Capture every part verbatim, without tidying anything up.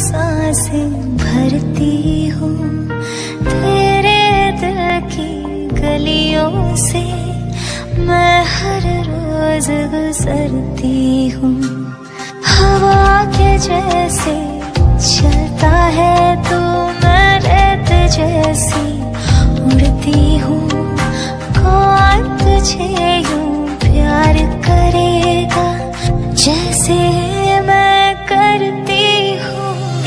सांसें भरती हूँ तेरे दिल की गलियों से, मैं हर रोज गुजरती हूँ। हवा के जैसे चलता है तू, मैं रेत जैसी उड़ती हूँ। कौन तुझे यूं प्यार करेगा जैसे मैं करती हूँ।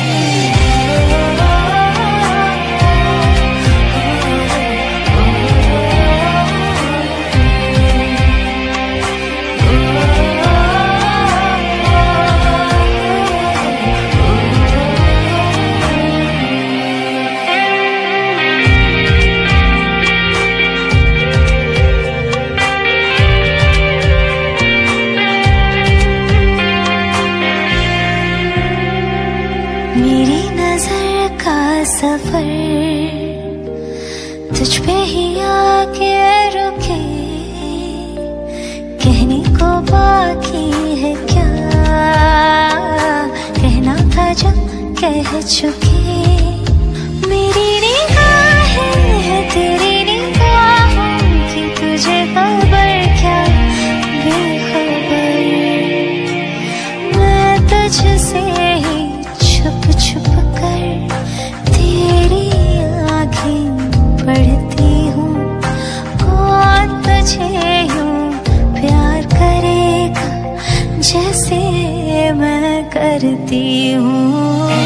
मेरी नजर का सफर तुझ पे ही आके रुके, कहने को बाकी है क्या, कहना था जब कह चुके। मेरी निगाहें है तेरी निगाहों की, तुझे खबर क्या बेखबर, मैं तुझसे ही छुप छुप कर तेरी आँखें पढ़ती हूँ। कौन तुझे यूं प्यार करेगा जैसे मैं करती हूँ।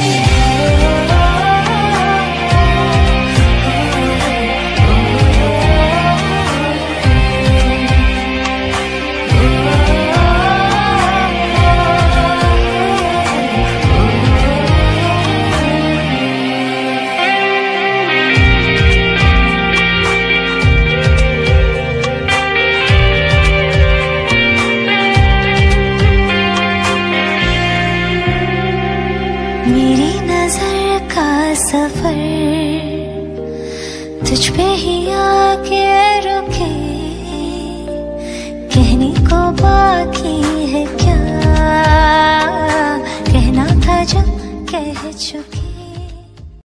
मेरी नजर का सफर तुझ पे ही आके रुके, कहने को बाकी है क्या, कहना था जब कह चुके।